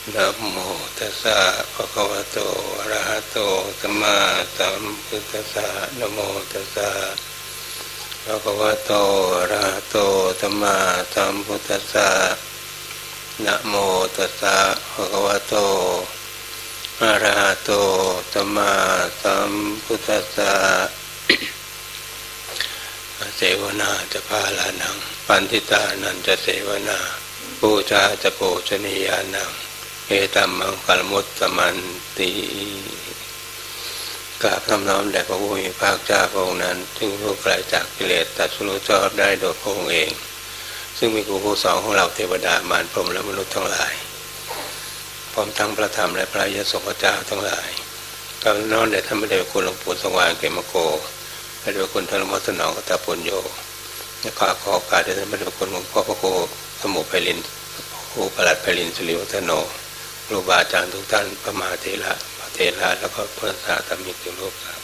นะโมตัสสะภะคะวะโตอะระหะโตสัมมาสัมพุทธัสสะนะโมตัสสะภะคะวะโตอะระหะโตสัมมาสัมพุทธัสสะนะโมตัสสะภะคะวะโตอะระหะโตสัมมาสัมพุทธัสสะเสวนาจะพาลานังปันทิตานันจะเสวนาปูชาจะโภชนียานังเอตัมมังคัลมุตตมันติกราบน้อมน้อมแด่พระผู้มีพระภาคเจ้าพระองค์นั้นซึ่งผู้ไกลจากกิเลสตัดสู้ชอบได้โดยพระองค์เองซึ่งมีครูผู้สอนของเราเทวดามารพรหมและมนุษย์ทั้งหลายพร้อมทั้งพระธรรมและพระอริยสงฆ์เจ้าทั้งหลายกราบน้อมแด่ท่านพระเดชพระคุณหลวงปู่สว่างเขมโกพระเดชพระคุณท่านหลวงพ่อสนองกตปุญโญและขอโอกาสแด่ท่านพระเดชพระคุณหลวงพ่อพระครูสมุไพลินครูประหลัดไพลินสิริวัฒโนครูบาอาจารย์ทุกท่านพระมหาเถระพระเถระแล้วก็เพื่อนสาธมิกทุกรูปครับ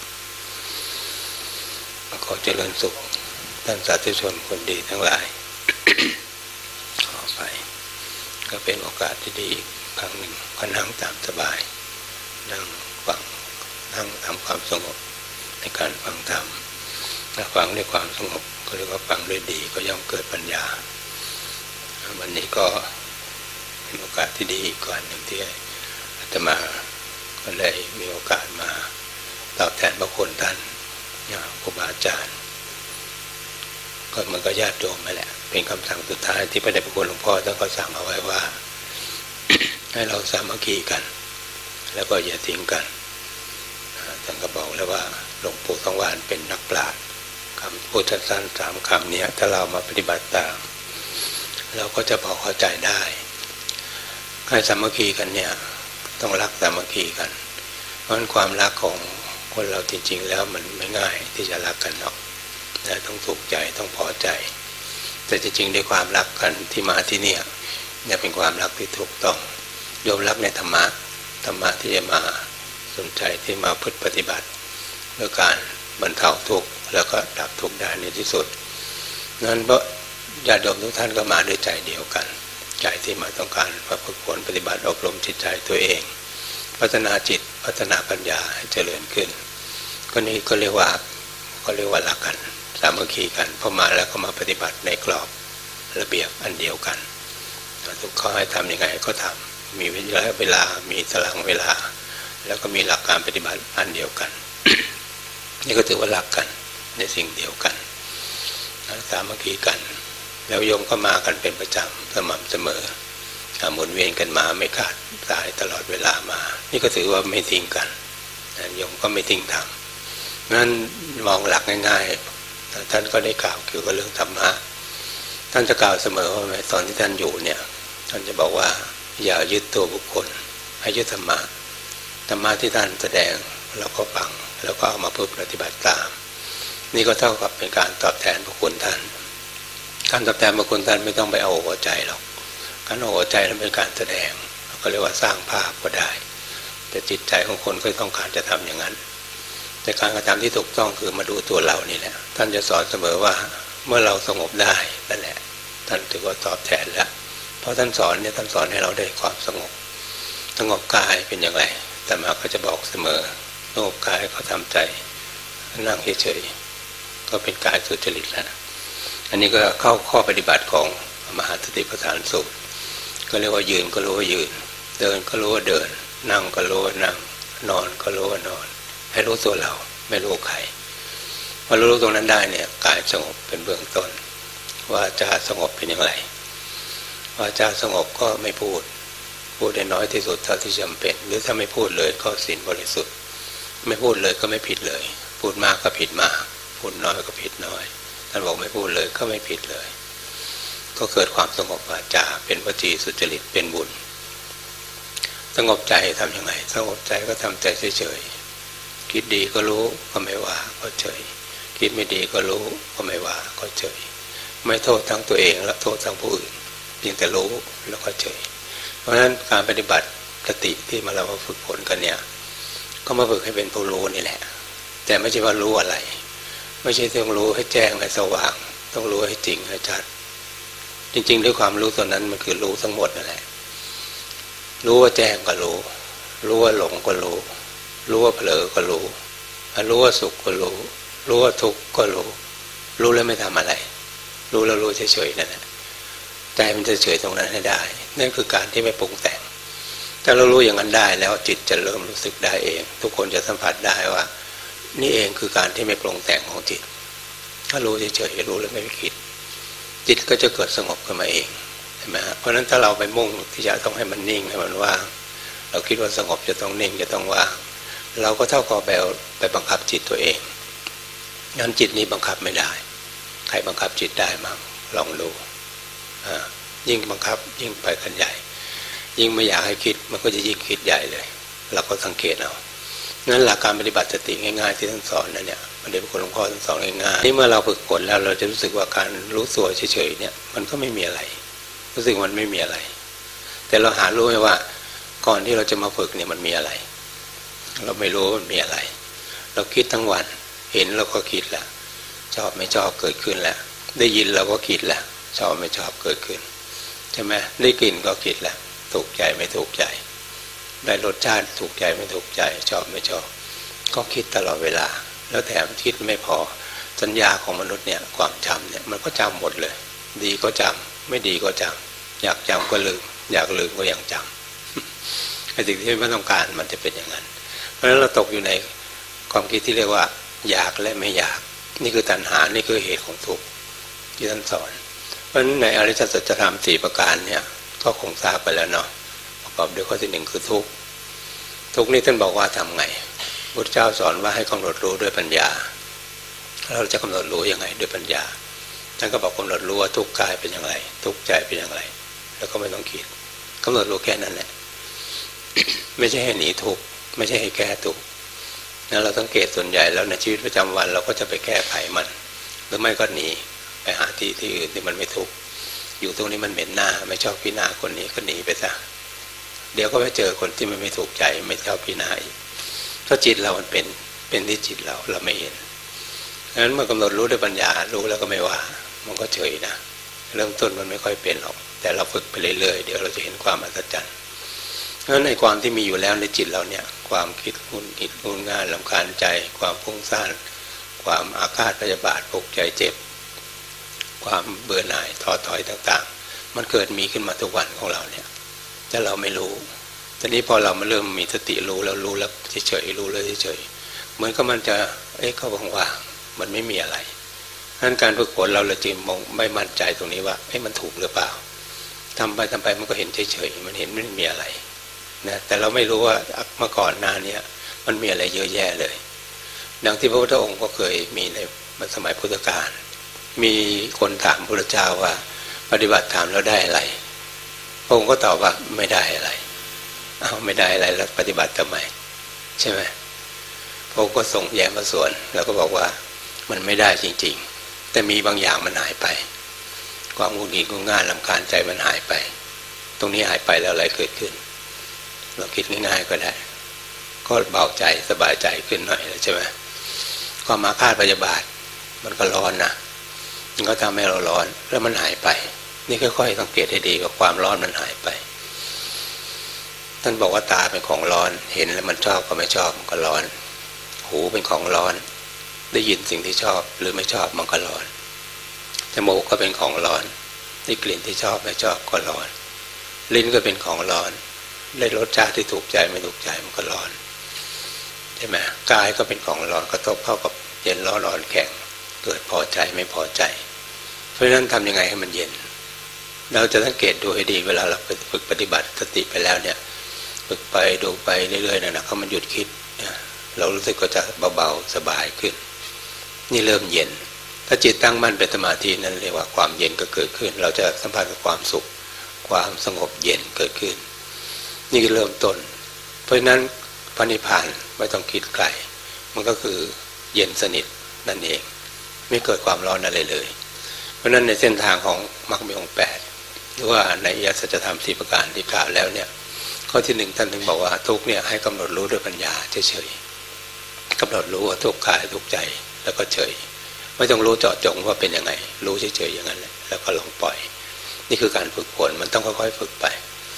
ขอเจริญสุขท่านสาธุชนคนดีทั้งหลาย ขอไปก็เป็นโอกาสที่ดีอีกครั้งหนึ่งก็นั่งตามสบายนั่งฟังนั่งทำความสงบในการฟังธรรมถ้าฟังด้วยความสงบก็เรียกว่าฟังด้วยดีก็ย่อมเกิดปัญญาวันนี้ก็เป็นโอกาสที่ดีอีกก่อนหนึ่งที่อาตมาก็เลยมีโอกาสมาตอบแทนพระคุณท่านครูบาอาจารย์ก็มันก็ญาติโยมมาแหละเป็นคำสั่งสุดท้ายที่พระเดชพระคุณหลวงพ่อท่านก็สั่งเอาไว้ว่า ให้เราสามัคคีกันแล้วก็อย่าทิ้งกันท่านก็บอกแล้วว่าหลวงปู่ทองหวานเป็นนักปราชญ์คำพูดสั้นๆ3 คำนี้ถ้าเรามาปฏิบัติตามเราก็จะพอเข้าใจได้ให้สามัคคีกันเนี่ยต้องรักสามัคคีกันเพราะความรักของคนเราจริงๆแล้วมันไม่ง่ายที่จะรักกันหรอกนะต้องถูกใจต้องพอใจแต่จริงๆในความรักกันที่มาที่เนี่ยเป็นความรักที่ถูกต้องยอมรับในธรรมะที่จะมาสนใจที่มาพึ่งปฏิบัติเพื่อการบรรเทาทุกข์แล้วก็ดับทุกข์ได้ในที่สุดนั้นเพราะญาติโยมทุกท่านก็มาด้วยใจเดียวกันใจที่มาต้องการฝึกฝนปฏิบัติอบรมจิตใจตัวเองพัฒนาจิตพัฒนาปัญญาให้เจริญขึ้นก็นี้ก็เรียกว่ารักกันสามัคคีกันพอมาแล้วก็มาปฏิบัติในกรอบระเบียบอันเดียวกันทุกข้อให้ทำยังไงก็ทำมีเวลามีตารางเวลาแล้วก็มีหลักการปฏิบัติอันเดียวกัน นี่ก็ถือว่ารักกันในสิ่งเดียวกันสามัคคีกันแล้วโยมก็มากันเป็นประจำสม่ำเสมอหมุนเวียนกันมาไม่ขาดสายตลอดเวลามานี่ก็ถือว่าไม่ทิ้งกันโยมก็ไม่ทิ้งธรรมนั้นมองหลักง่ายๆท่านก็ได้กล่าวเกี่ยวกับเรื่องธรรมะท่านจะกล่าวเสมอว่าตอนที่ท่านอยู่เนี่ยท่านจะบอกว่าอย่ายึดตัวบุคคลให้ยึดธรรมะที่ท่านแสดงแล้วก็ฟังแล้วก็เอามาปฏิบัติตามนี่ก็เท่ากับเป็นการตอบแทนพระคุณท่านการตอบแทนพระคุณท่านไม่ต้องไปเอาหัวใจหรอกการเอาหัวใจนั้นเป็นการแสดงก็เรียกว่าสร้างภาพก็ได้แต่จิตใจของคนก็ต้องการจะทำอย่างนั้นแต่การกระทำที่ถูกต้องคือมาดูตัวเรานี่แหละท่านจะสอนเสมอว่าเมื่อเราสงบได้นั่นแหละท่านถือว่าตอบแทนแล้วเพราะท่านสอนเนี่ยท่านสอนให้เราได้ความสงบกายเป็นอย่างไรแต่มาก็จะบอกเสมอสงบกายก็ทำใจนั่งเฉยๆก็เป็นกายสุจริตแล้วอันนี้ก็เข้าข้อปฏิบัติของมหาสติปัฏฐานสูตรก็เรียกว่ายืนก็รู้ว่ายืนเดินก็รู้ว่าเดินนั่งก็รู้ว่านั่งนอนก็รู้ว่านอนให้รู้ตัวเราไม่รู้ใครพอรู้ตรงนั้นได้เนี่ยกายสงบเป็นเบื้องต้นว่าจะสงบเป็นอย่างไรว่าจะสงบก็ไม่พูดได้น้อยที่สุดเท่าที่จำเป็นหรือถ้าไม่พูดเลยก็ศีลบริสุทธิ์ไม่พูดเลยก็ไม่ผิดเลยพูดมากก็ผิดมากพูดน้อยก็ผิดน้อยท่านบอกไม่พูดเลยก็ไม่ผิดเลยก็เกิดความสงบวาจาเป็นวจีสุจริตเป็นบุญสงบใจทำยังไงสงบใจก็ทำใจเฉยๆคิดดีก็รู้ก็ไม่ว่าก็เฉยคิดไม่ดีก็รู้ก็ไม่ว่าก็เฉยไม่โทษทั้งตัวเองและโทษทั้งผู้อื่นเพียงแต่รู้แล้วก็เฉยเพราะฉะนั้นการปฏิบัติสติที่เรามาฝึกฝนกันเนี่ยก็มาฝึกให้เป็นผู้รู้นี่แหละแต่ไม่ใช่ว่ารู้อะไรไม่ใช่ต้องรู้ให้แจ้งให้สว่างต้องรู้ให้จริงให้ชัดจริงๆด้วยความรู้ตัวนั้นมันคือรู้ทั้งหมดนั่นแหละรู้ว่าแจ้งก็รู้รู้ว่าหลงก็รู้รู้ว่าเผลอก็รู้รู้ว่าสุขก็รู้รู้ว่าทุกข์ก็รู้รู้แล้วไม่ทำอะไรรู้แล้วรู้เฉยๆนั่นแหละใจมันจะเฉยตรงนั้นให้ได้นั่นคือการที่ไม่ปรุงแต่งถ้าเรารู้อย่างนั้นได้แล้วจิตจะเริ่มรู้สึกได้เองทุกคนจะสัมผัสได้ว่านี่เองคือการที่ไม่ปรุงแต่งของจิตถ้ารู้เฉยๆรู้แล้วไม่คิดจิตก็จะเกิดสงบขึ้นมาเองใช่ไหมฮะเพราะฉะนั้นถ้าเราไปมุ่งที่จะต้องให้มันนิ่งให้มันว่างเราคิดว่าสงบจะต้องนิ่งจะต้องว่างเราก็เท่ากับไปบังคับจิตตัวเองงั้นจิตนี้บังคับไม่ได้ใครบังคับจิตได้มั้งลองดูยิ่งบังคับยิ่งไปกันใหญ่ยิ่งไม่อยากให้คิดมันก็จะยิ่งคิดใหญ่เลยเราก็สังเกตเอางั้นหลักการปฏิบัติสติง่ายๆที่ท่านสอนนั่นเนี่ยประเดี๋ยวหลวงพ่อท่านสอนง่ายๆนี่เมื่อเราฝึกฝนแล้วเราจะรู้สึกว่าการรู้ตัวเฉยๆเนี่ยมันก็ไม่มีอะไรรู้สึกมันไม่มีอะไรแต่เราหารู้ไหมว่าก่อนที่เราจะมาฝึกเนี่ยมันมีอะไรเราไม่รู้มันมีอะไรเราคิดทั้งวันเห็นเราก็คิดแล้วชอบไม่ชอบเกิดขึ้นแล้วได้ยินเราก็คิดแล้วชอบไม่ชอบเกิดขึ้นใช่ไหมได้กลิ่นก็คิดแล้วถูกใจไม่ถูกใจได้รสชาติถูกใจไม่ถูกใจชอบไม่ชอบก็คิดตลอดเวลาแล้วแถมคิดไม่พอสัญญาของมนุษย์เนี่ยความจำเนี่ยมันก็จำหมดเลยดีก็จำไม่ดีก็จำอยากจำก็ลืมอยากลืมก็ยังจำไอ้สิ่งที่ไม่ต้องการมันจะเป็นอย่างนั้นเพราะฉะนั้นเราตกอยู่ในความคิดที่เรียกว่าอยากและไม่อยากนี่คือตัณหานี่คือเหตุของทุกข์ที่ท่านสอนเพราะฉะนั้นในอริยสัจธรรม4ประการเนี่ยก็คงทราบไปแล้วเนาะประกอบด้วยข้อที่1คือทุกข์ทุกข์นี่ท่านบอกว่าทำไงพุทธเจ้าสอนว่าให้กำหนดรู้ด้วยปัญญาเราจะกำหนดรู้ยังไงด้วยปัญญาท่านก็บอกกำหนดรู้ว่าทุกข์กายเป็นอย่างไรทุกข์ใจเป็นอย่างไรแล้วก็ไม่ต้องคิดกำหนดรู้แค่นั้นแหละ ไม่ใช่ให้หนีทุกข์ไม่ใช่ให้แก้ทุกข์นั้นเราสังเกตส่วนใหญ่แล้วในชีวิตประจำวันเราก็จะไปแก้ไขมันหรือไม่ก็หนีไปหาที่อื่นที่มันไม่ทุกข์อยู่ตรงนี้มันเหม็นหน้าไม่ชอบพี่หน้าคนนี้ก็หนีไปซะเดี๋ยวก็ไปเจอคนที่มันไม่ถูกใจไม่ชอบพี่หน้าอีกเพราะจิตเรามันเป็นที่จิตเราไม่เห็นดังนั้นเมื่อกำหนดรู้ด้วยปัญญารู้แล้วก็ไม่ว่ามันก็เฉยนะเริ่มต้นมันไม่ค่อยเป็นหรอกแต่เราฝึกไปเรื่อยๆเดี๋ยวเราจะเห็นความอัศจรรย์เพราะฉะนั้นในความที่มีอยู่แล้วในจิตเราเนี่ยความคิดงุนงิดงุนง่านรำคาญใจความฟุ้งซ่านความอาฆาตพยาบาทปกใจเจ็บความเบื่อหน่ายท้อถอยต่างๆมันเกิดมีขึ้นมาทุกวันของเราเนี่ยแต่เราไม่รู้ทีนี้พอเรามาเริ่มมีสติรู้แล้วเฉยๆรู้เลยเฉยๆเหมือนกับมันจะเข้าว่างๆมันไม่มีอะไรนั้นการฝึกฝนเราจึงมองไม่มั่นใจตรงนี้ว่ามันถูกหรือเปล่าทำไปมันก็เห็นเฉยๆมันเห็นไม่มีอะไรนะแต่เราไม่รู้ว่าเมื่อก่อนหน้านี้มันมีอะไรเยอะแยะเลยดังที่พระพุทธองค์ก็เคยมีในสมัยพุทธกาลมีคนถามพระพุทธเจ้าว่าปฏิบัติธรรมแล้วได้อะไรพระองค์ก็ตอบว่าไม่ได้อะไรไม่ได้อะไรแล้วปฏิบัติทำไมใช่ไหมพระองค์ก็ส่งแย้มมาส่วนแล้วก็บอกว่ามันไม่ได้จริงๆแต่มีบางอย่างมันหายไปความงุนงิดงุนง่านรำคาญใจมันหายไปตรงนี้หายไปแล้วอะไรเกิดขึ้นเราคิดง่ายๆก็ได้ก็เบาใจสบายใจขึ้นหน่อยใช่ไหมความอาฆาตพยาบาทมันก็ร้อนนะมันก็ทำให้เราร้อนแล้วมันหายไปนี่ค่อยๆสังเกตให้ดีว่าความร้อนมันหายไปท่านบอกว่าตาเป็นของร้อนเห็นแล้วมันชอบก็ไม่ชอบมันก็ร้อนหูเป็นของร้อนได้ยินสิ่งที่ชอบหรือไม่ชอบมันก็ร้อนจมูกก็เป็นของร้อนได้กลิ่นที่ชอบไม่ชอบก็ร้อนลิ้นก็เป็นของร้อนได้รสชาติที่ถูกใจไม่ถูกใจมันก็ร้อนใช่ไหมกายก็เป็นของร้อนกระทบเข้ากับเย็นร้อนอ่อนแข็งเกิดพอใจไม่พอใจเพราะฉะนั้นทำยังไงให้มันเย็นเราจะสังเกตดูให้ดีเวลาเราฝึกปฏิบัติสติไปแล้วเนี่ยฝึกไปดูไปเรื่อยๆนะเขามันหยุดคิดเรารู้สึกก็จะเบาๆสบายขึ้นนี่เริ่มเย็นถ้าจิตตั้งมั่นเป็นสมาธินั้นเรียกว่าความเย็นก็เกิดขึ้นเราจะสัมผัสกับความสุขความสงบเย็นเกิดขึ้นนี่คือเริ่มต้นเพราะฉะนั้นพระนิพพานไม่ต้องคิดไกลมันก็คือเย็นสนิทนั่นเองไม่เกิดความร้อนอะไรเลยเพราะฉะนั้นในเส้นทางของมรรคมีองค์8หรือว่าในอริยสัจธรรม4ประการที่กล่าวแล้วเนี่ยข้อที่1ท่านถึงบอกว่าทุกเนี่ยให้กำหนดรู้ด้วยปัญญาเฉยๆกำหนดรู้ว่าทุกกายทุกใจแล้วก็เฉยไม่ต้องรู้เจาะจงว่าเป็นยังไงรู้เฉยๆอย่างนั้นแหละแล้วก็ลองปล่อยนี่คือการฝึกฝนมันต้องค่อยๆฝึกไป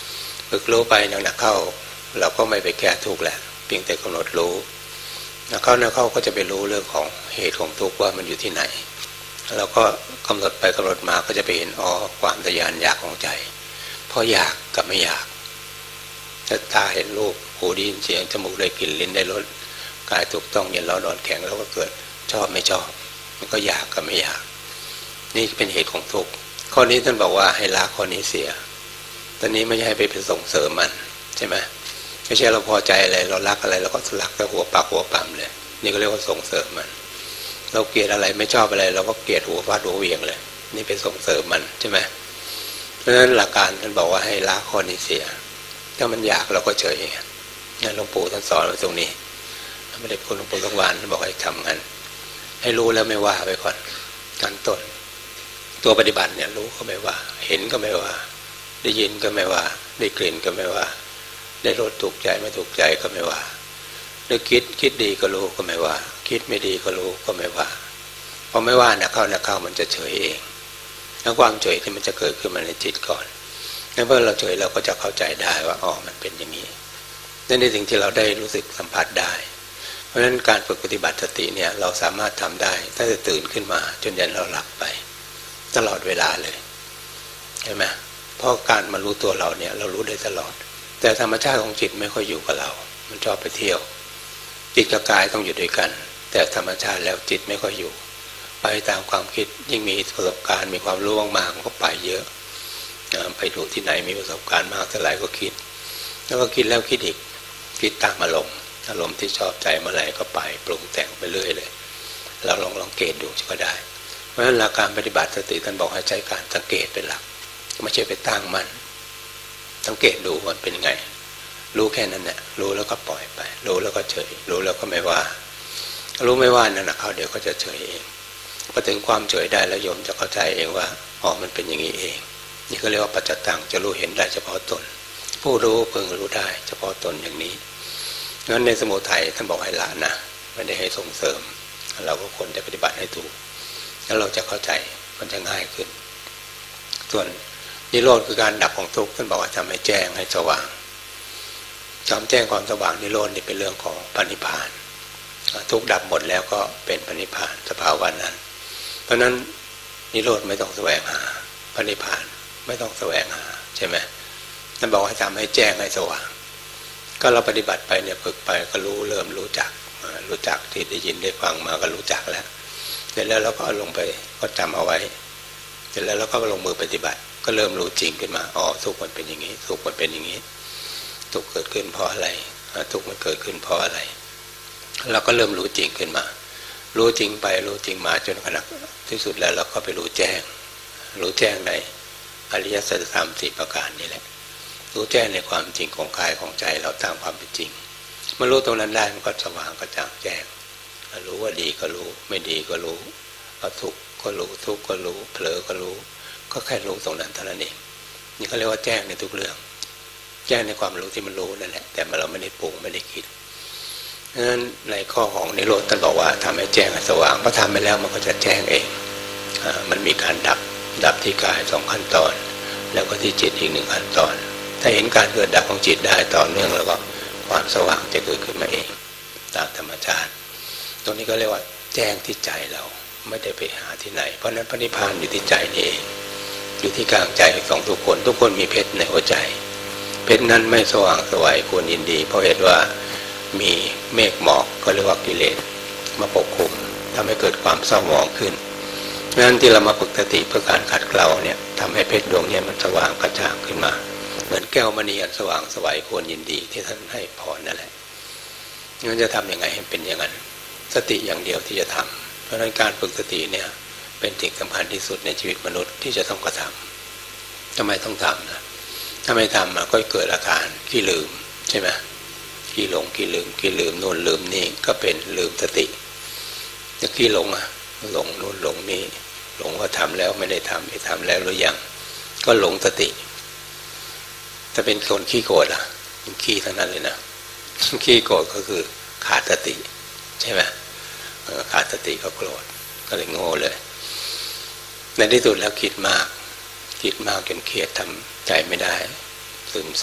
ฝึกรู้ไปหนักๆเข้าเราก็ไม่ไปแก้ทุกข์แหละเพียงแต่กำหนดรู้นักเข้าก็จะไปรู้เรื่องของเหตุของทุกข์ว่ามันอยู่ที่ไหนเราก็กำหนดไปกำหนดมาก็จะไปเห็นความทะยานอยากของใจเพราะอยากกับไม่อยากถ้าตาเห็นรูปหูได้ยินเสียงจมูกได้กลิ่นลิ้นได้รสกายถูกต้องเย็นร้อนอ่อนแข็งแล้วก็เกิดชอบไม่ชอบมันก็อยากกับไม่อยากนี่เป็นเหตุของทุกข์ข้อนี้ท่านบอกว่าให้ละข้อนี้เสียตอนนี้ไม่ใช่ไปเป็นส่งเสริมมันใช่ไหมไม่ใช่เราพอใจอะไรเรารักอะไรเราก็รักแต่หัวปักหัวปั๊มเลยนี่ก็เรียกว่าส่งเสริมมันเราเกลียดอะไรไม่ชอบอะไรเราก็เกลียดหัวฟาดหัวเวียงเลยนี่เป็นส่งเสริมมันใช่ไหมเพราะฉะนั้นหลักการท่านบอกว่าให้ละข้อนี้เสียถ้ามันอยากเราก็เฉยนั่นหลวงปู่ท่านสอนไว้ตรงนี้ไม่ได้พูดหลวงปู่ทั้งวันท่านบอกให้ทำงั้นให้รู้แล้วไม่ว่าไปก่อนขั้นต้นตัวปฏิบัติเนี่ยรู้ก็ไม่ว่าเห็นก็ไม่ว่าได้ยินก็ไม่ว่าได้กลิ่นก็ไม่ว่าได้รสถูกใจไม่ถูกใจก็ไม่ว่าได้คิดดีก็รู้ก็ไม่ว่าคิดไม่ดีก็รู้ก็ไม่ว่าพอไม่ว่านะเข้ามันจะเฉยเองแล้วความเฉยที่มันจะเกิดขึ้นมาในจิตก่อนแล้วเมื่อเราเฉยเราก็จะเข้าใจได้ว่ามันเป็นอย่างนี้นั่นในสิ่งที่เราได้รู้สึกสัมผัสได้เพราะฉะนั้นการฝึกปฏิบัติสติเนี่ยเราสามารถทำได้ถ้าจะตื่นขึ้นมาจนยันเราหลับไปตลอดเวลาเลยใช่ไหมเพราะการมารู้ตัวเราเนี่ยเรารู้ได้ตลอดแต่ธรรมชาติของจิตไม่ค่อยอยู่กับเรามันชอบไปเที่ยวจิตกับกายต้องอยู่ด้วยกันแต่ธรรมชาติแล้วจิตไม่ค่อยอยู่ไปตามความคิดยิ่งมีประสบการณ์มีความรู้มากๆมันก็ไปเยอะไปดูที่ไหนมีประสบการณ์มากเท่าไหร่ก็คิดแล้วก็คิดแล้วคิดอีกคิดตามอารมณ์ที่ชอบใจเมื่อไหร่ก็ไปปรุงแต่งไปเรื่อยเลยเราลองเกตดูก็ได้เพราะฉะนั้นหลักการปฏิบัติสติท่านบอกให้ใช้การสังเกตเป็นหลักไม่ใช่ไปตั้งมันสังเกตดูมันเป็นไงรู้แค่นั้นแหละรู้แล้วก็ปล่อยไปรู้แล้วก็เฉยรู้แล้วก็ไม่ว่ารู้ไม่ว่านั่นนะเขาเดี๋ยวก็จะเฉยเองพอถึงความเฉยได้แล้วโยมจะเข้าใจเองว่ามันเป็นอย่างนี้เองนี่ก็เรียกว่าปัจจตังจะรู้เห็นได้เฉพาะตนผู้รู้เพิ่งรู้ได้เฉพาะตนอย่างนี้งั้นในสมุทัยท่านบอกให้ละนะไม่ได้ให้ส่งเสริมเราก็ควรจะปฏิบัติให้ถูกแล้วเราจะเข้าใจมันจะง่ายขึ้นส่วนนิโรธคือการดับของทุกข์ท่านบอกว่าทำให้แจ้งให้สว่างทำแจ้งความสว่างนิโรธนี่เป็นเรื่องของพระนิพพานทุกข์ดับหมดแล้วก็เป็นพระนิพพานสภาวะนั้นเพราะนั้นนิโรธไม่ต้องแสวงหาพระนิพพานไม่ต้องแสวงหาใช่ไหมท่านบอกให้ทำให้แจ้งให้สว่างก็เราปฏิบัติไปเนี่ยฝึกไปก็เริ่มรู้จักที่ได้ยินได้ฟังมาก็รู้จักแล้วเสร็จแล้วเราก็ลงไปก็จำเอาไว้เสร็จแล้วเราก็ลงมือปฏิบัติก็เริ่มรู้จริงขึ้นมาทุกข์มันเป็นอย่างนี้ทุกข์มันเป็นอย่างนี้ทุกข์เกิดขึ้นเพราะอะไรทุกข์มันเกิดขึ้นเพราะอะไรเราก็เริ่มรู้จริงขึ้นมารู้จริงไปรู้จริงมาจนขณะที่สุดแล้วเราก็ไปรู้แจ้งในอริยสัจธรรม4ประการนี่แหละรู้แจ้งในความจริงของกายของใจเราตามความเป็นจริงเมื่อรู้ตรงนั้นได้มันก็สว่างกระจ่างแจ้งรู้ว่าดีก็รู้ไม่ดีก็รู้ทุกข์ก็รู้ทุกข์ก็รู้เผลอก็รู้ก็แค่รู้ตรงนั้นเท่านั้นเองนี่เขาเรียกว่าแจ้งในทุกเรื่องแจ้งในความรู้ที่มันรู้นั่นแหละแต่เราไม่ได้ปรุงไม่ได้คิดเพราะฉะนั้นในข้อของนิโรธท่านบอกว่าทำให้แจ้งให้สว่างพอทำไปแล้วมันก็จะแจ้งเองมันมีการดับที่กาย2ขั้นตอนแล้วก็ที่จิตอีก1ขั้นตอนถ้าเห็นการเกิดดับของจิตได้ต่อเนื่องแล้วก็ความสว่างจะเกิดขึ้นมาเองตามธรรมชาติตรงนี้ก็เรียกว่าแจ้งที่ใจเราไม่ได้ไปหาที่ไหนเพราะนั้นพระนิพพานอยู่ที่ใจนี่เองอยู่ที่กลางใจของทุกคนมีเพชรในหัวใจเพชรนั้นไม่สว่างสวยควรยินดีเพราะเหตุว่ามีเมฆหมอกก็เรียกว่ากิเลสมาปกคลุมทำให้เกิดความเศร้าหมองขึ้นเพราะฉะนั้นที่เรามาฝึกสติเพื่อการขัดเกลาเนี่ยทำให้เพชรดวงนี้มันสว่างกระจ่างขึ้นมาเหมือนแก้วมณีอันสว่างสวยควรยินดีที่ท่านให้พรนั่นแหละงั้นจะทำยังไงให้เป็นอย่างนั้นสติอย่างเดียวที่จะทำเพราะฉะนั้นการฝึกสติเนี่ยเป็นสิ่งสำคัญที่สุดในชีวิตมนุษย์ที่จะต้องกระทำทำไมต้องทำนะถ้าไม่ทำมันก็เกิดอาการขี้ลืมใช่ไหมขี้หลงขี้ลืมโน่นลืมนี่ก็เป็นลืมสติจะขี้หลงหลงโน่นหลงนี่หลงว่าทำแล้วไม่ได้ทำแล้วหรือยังก็หลงสติถ้าเป็นคนขี้โกรธมันขี้ทั้งนั้นเลยนะขี้โกรธก็คือขาดสติใช่ไหมขาดสติก็โกรธก็เลยโง่เลยในที่สุดแล้วคิดมากจนเครียดทำใจไม่ได้ซึมเศร้า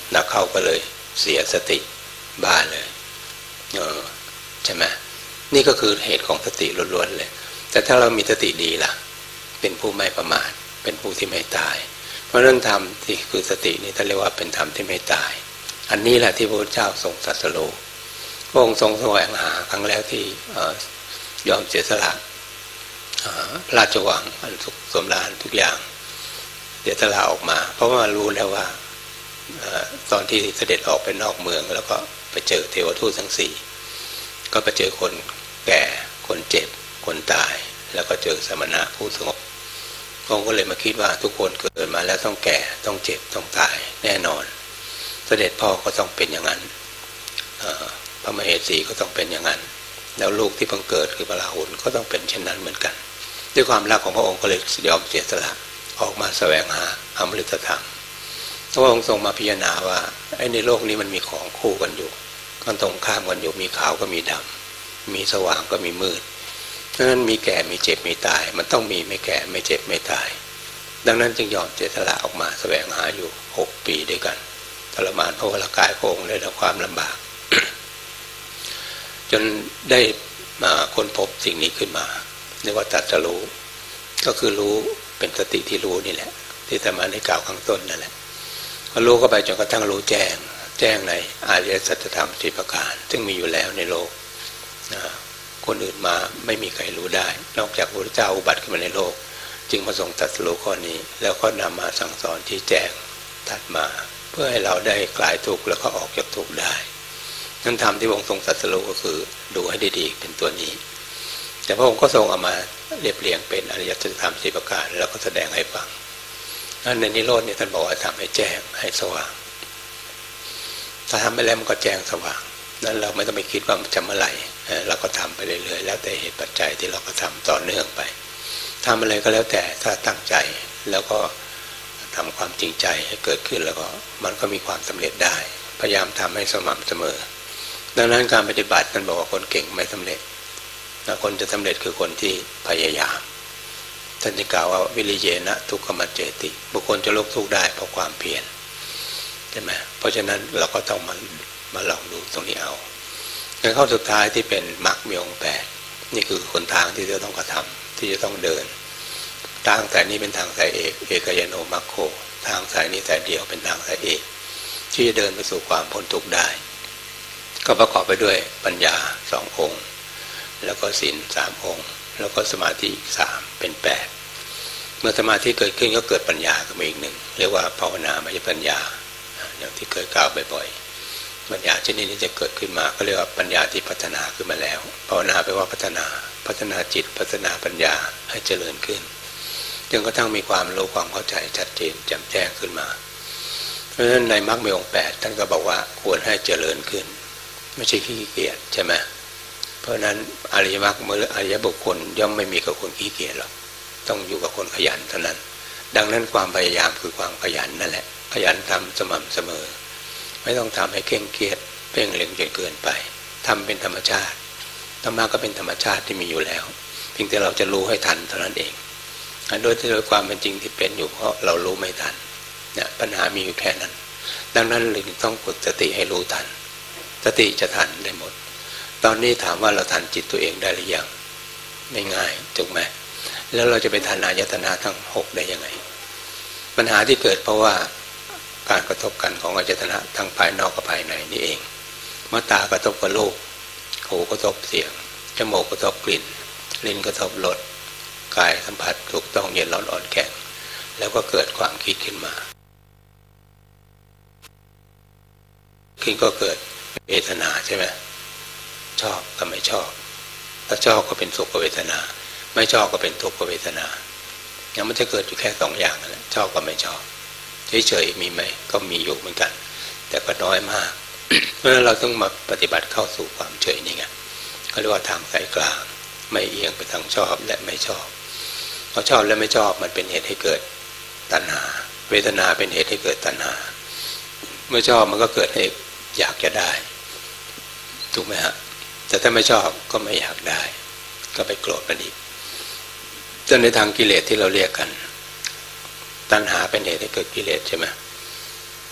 หนักเข้าก็เลยเสียสติบ้าเลยใช่ไหมนี่ก็คือเหตุของสติล้วนๆเลยแต่ถ้าเรามีสติดีล่ะเป็นผู้ไม่ประมาทเป็นผู้ที่ไม่ตายเพราะเรื่องธรรมที่คือสตินี่ท่านเรียกว่าเป็นธรรมที่ไม่ตายอันนี้แหละที่พระพุทธเจ้าทรงตรัสรู้พระองค์ทรงแสวงหาครั้งแรกที่ยอมเสียสละราชวังอันสุขสมราญทุกอย่างเสียสละออกมาเพราะว่ารู้แล้วว่าตอนที่เสด็จออกไปนอกเมืองแล้วก็ไปเจอเทวทูตทั้งสี่ก็ไปเจอคนแก่คนเจ็บคนตายแล้วก็เจอสมณะผู้สงบพระองค์ก็เลยมาคิดว่าทุกคนเกิดมาแล้วต้องแก่ต้องเจ็บต้องตายแน่นอนเสด็จพ่อก็ต้องเป็นอย่างนั้นพระมเหสีก็ต้องเป็นอย่างนั้นแล้วลูกที่เพิ่งเกิดคือพระราหุลก็ต้องเป็นเช่นนั้นเหมือนกันด้วยความรักของพระองค์ก็เลยยอมเสียสละออกมาแสวงหาอมฤตธรรมพระองค์ทรงมาพิจารณาว่าไอ้ในโลกนี้มันมีของคู่กันอยู่มันตรงข้ามกันอยู่มีขาวก็มีดำมีสว่างก็มีมืดดังนั้นมีแก่มีเจ็บมีตายมันต้องมีไม่แก่ไม่เจ็บไม่ตายดังนั้นจึงยอมเสียสละออกมาแสวงหาอยู่6 ปีด้วยกันทรมานพระวรากายพระองค์ได้รับความลำบาก จนได้มาค้นพบสิ่งนี้ขึ้นมาเรียกว่าตรัสรู้ก็คือรู้เป็นสติที่รู้นี่แหละที่ธรรมะได้กล่าวข้างต้นนั่นแหละรู้เข้าไปจนกระทั่งรู้แจ้งในอริยสัจธรรม4 ประการซึ่งมีอยู่แล้วในโลกคนอื่นมาไม่มีใครรู้ได้นอกจากพระพุทธเจ้าอุบัติขึ้นมาในโลกจึงมาทรงตรัสรู้ข้อนี้แล้วก็นำมาสั่งสอนชี้แจงตัดมาเพื่อให้เราได้คลายทุกข์แล้วก็ออกจากทุกข์ได้นั่นธรรมที่พระองค์ทรงตรัสรู้ก็คือดูให้ดีๆเป็นตัวนี้แต่พระองค์ก็ทรงเอามาเรียบเรียงเป็นอริยสัจธรรม4 ประการแล้วก็แสดงให้ฟังในนิโรธเนี่ยท่านบอกว่าทำให้แจ้งให้สว่างถ้าทำไปแล้วมันก็แจ้งสว่างนั้นเราไม่ต้องไปคิดว่ามันจะเมื่อไหร่เราก็ทำไปเรื่อยๆแล้วแต่เหตุปัจจัยที่เราก็ทำต่อเนื่องไปทำอะไรก็แล้วแต่ถ้าตั้งใจแล้วก็ทำความจริงใจให้เกิดขึ้นแล้วก็มันก็มีความสำเร็จได้พยายามทำให้สม่ำเสมอดังนั้นการปฏิบัติท่านบอกว่าคนเก่งไม่สำเร็จคนจะสำเร็จคือคนที่พยายามท่านจึงกล่าวว่าวิริเยนะทุกขมัจเจติบุคคลจะลบทุกข์ได้เพราะความเพียรใช่ไหมเพราะฉะนั้นเราก็ต้องมาลองดูตรงนี้เอาในข้อสุดท้ายที่เป็นมรรคมีองค์8นี่คือหนทางที่จะต้องกระทำที่จะต้องเดินทางสายนี้เป็นทางสายเอกยโนมัคโคทางสายนี้สายเดียวเป็นทางสายเอกที่จะเดินไปสู่ความพ้นทุกข์ได้ก็ประกอบไปด้วยปัญญา2 องค์แล้วก็ศีล3 องค์แล้วก็สมาธิ3เป็น8เมื่อสมาธิเกิดขึ้นก็เกิดปัญญาขึ้นมาอีกหนึ่งเรียกว่าภาวนามยปัญญาอย่างที่เคยกล่าวบ่อยๆปัญญาชนิดนี้จะเกิดขึ้นมาก็เรียกว่าปัญญาที่พัฒนาขึ้นมาแล้วภาวนาแปลว่าพัฒนาจิตพัฒนาปัญญาให้เจริญขึ้นจนกระทั่งมีความรู้ความเข้าใจชัดเจนแจ่มแจ้งขึ้นมาเพราะฉะนั้นในมรรคมีองค์8ท่านก็บอกว่าควรให้เจริญขึ้นไม่ใช่ขี้เกียจใช่ไหมเพราะนั้นอริยมรรคเมื่ออริยบุคคลย่อมไม่มีกับคนขี้เกียจหรอกต้องอยู่กับคนขยันเท่านั้นดังนั้นความพยายามคือความขยันนั่นแหละขยันทำสม่ำเสมอไม่ต้องทำให้เคร่งเครียดเพ่งเล็งจนเกินไปทำเป็นธรรมชาติธรรมะก็เป็นธรรมชาติที่มีอยู่แล้วเพียงแต่เราจะรู้ให้ทันเท่านั้นเองโดยความเป็นจริงที่เป็นอยู่เพราะเรารู้ไม่ทันเนี่ยปัญหามีอยู่แค่นั้นดังนั้นเลยต้องฝึกสติให้รู้ทันสติจะทันได้หมดตอนนี้ถามว่าเราทันจิตตัวเองได้หรือยังไม่ง่ายถูกไหมแล้วเราจะไปทันอายตนะทั้ง6ได้ยังไงปัญหาที่เกิดเพราะว่าการกระทบกันของอายตนะทั้งภายนอกกับภายในนี่เองเมื่อตากระทบกับรูปหูกระทบเสียงจมูกกระทบกลิ่นลิ้นกระทบรสกายสัมผัสถูกต้องเย็นร้อนอ่อนแข็งแล้วก็เกิดความคิดขึ้นมาก็เกิดเวทนาใช่ไหมชอบกับไม่ชอบถ้าชอบก็เป็นสุขเวทนาไม่ชอบก็เป็นทุกขเวทนาอย่างมันจะเกิดอยู่แค่2 อย่างนั่นแหละชอบกับไม่ชอบเฉยๆมีไหมก็มีอยู่เหมือนกันแต่ก็น้อยมาก เพราะฉะนั้นเราต้องมาปฏิบัติเข้าสู่ความเฉยนี่ไงเขาเรียกว่าทางสายกลางไม่เอียงไปทางชอบและไม่ชอบเพราะชอบและไม่ชอบมันเป็นเหตุให้เกิดตัณหาเวทนาเป็นเหตุให้เกิดตัณหาเมื่อชอบมันก็เกิดให้อยากจะได้ถูกไหมฮะแต่ถ้าไม่ชอบก็ไม่อยากได้ก็ไปโกรธมันอีกจนในทางกิเลสที่เราเรียกกันตัณหาเป็นเหตุให้เกิดกิเลสใช่ไหม